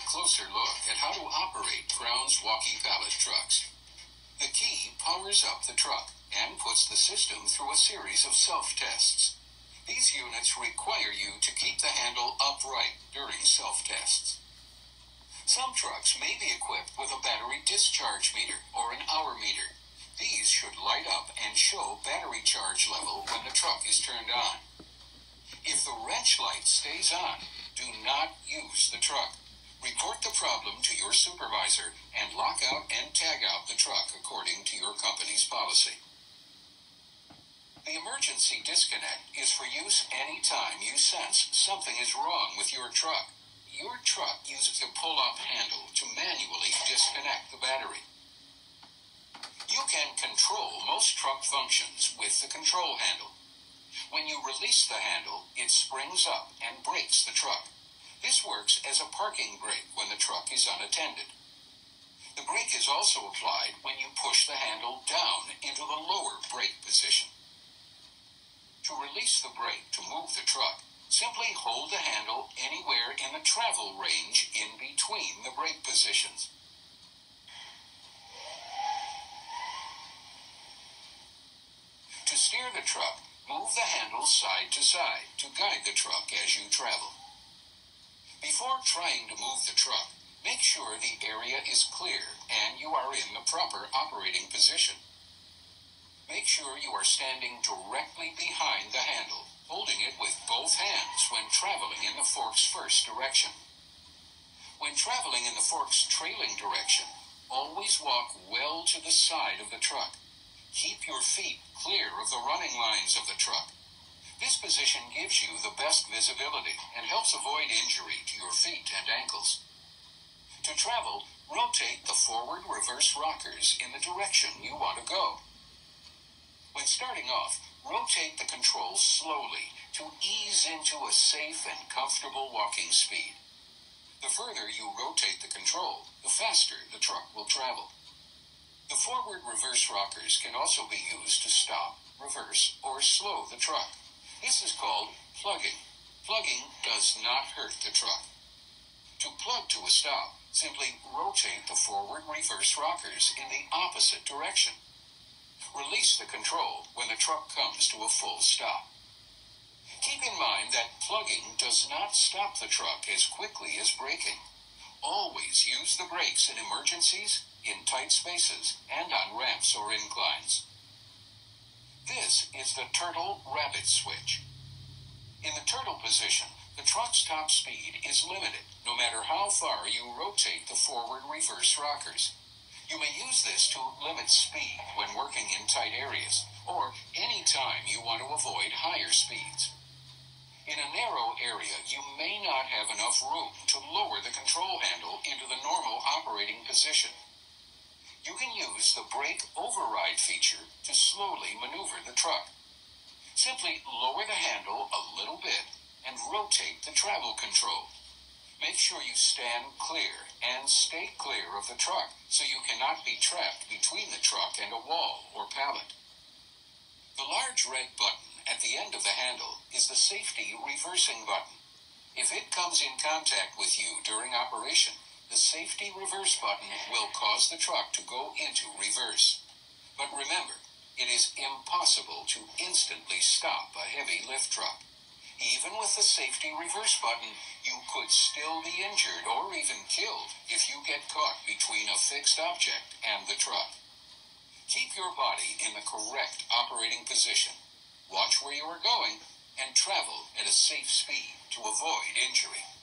closer look at how to operate Brown's walkie pallet trucks. The key powers up the truck and puts the system through a series of self-tests. These units require you to keep the handle upright during self-tests. Some trucks may be equipped with a battery discharge meter or an hour meter. These should light up and show battery charge level when the truck is turned on. If the wrench light stays on, do not use the truck. Report the problem to your supervisor and lock out and tag out the truck according to your company's policy. The emergency disconnect is for use anytime you sense something is wrong with your truck. Your truck uses a pull-up handle to manually disconnect the battery. You can control most truck functions with the control handle. When you release the handle, it springs up and brakes the truck. This works as a parking brake when the truck is unattended. The brake is also applied when you push the handle down into the lower brake position. To release the brake to move the truck, simply hold the handle anywhere in the travel range in between the brake positions. To steer the truck, move the handle side to side to guide the truck as you travel. Before trying to move the truck, make sure the area is clear and you are in the proper operating position. Make sure you are standing directly behind the handle, holding it with both hands when traveling in the fork's first direction. When traveling in the fork's trailing direction, always walk well to the side of the truck. Keep your feet clear of the running lines of the truck. This position gives you the best visibility and helps avoid injury to your feet and ankles. To travel, rotate the forward-reverse rockers in the direction you want to go. When starting off, rotate the controls slowly to ease into a safe and comfortable walking speed. The further you rotate the control, the faster the truck will travel. The forward-reverse rockers can also be used to stop, reverse, or slow the truck. This is called plugging. Plugging does not hurt the truck. To plug to a stop, simply rotate the forward-reverse rockers in the opposite direction. Release the control when the truck comes to a full stop. Keep in mind that plugging does not stop the truck as quickly as braking. Always use the brakes in emergencies, in tight spaces, and on ramps or inclines. This is the turtle rabbit switch. In the turtle position, the truck's top speed is limited, no matter how far you rotate the forward-reverse rockers. You may use this to limit speed when working in tight areas, or any time you want to avoid higher speeds. In a narrow area, you may not have enough room to lower the control handle into the normal operating position. You can use the brake override feature to slowly maneuver the truck. Simply lower the handle a little bit and rotate the travel control. Make sure you stand clear and stay clear of the truck so you cannot be trapped between the truck and a wall or pallet. The large red button at the end of the handle is the safety reversing button. If it comes in contact with you during operation, the safety reverse button will cause the truck to go into reverse. But remember, it is impossible to instantly stop a heavy lift truck. Even with the safety reverse button, you could still be injured or even killed if you get caught between a fixed object and the truck. Keep your body in the correct operating position. Watch where you are going and travel at a safe speed to avoid injury.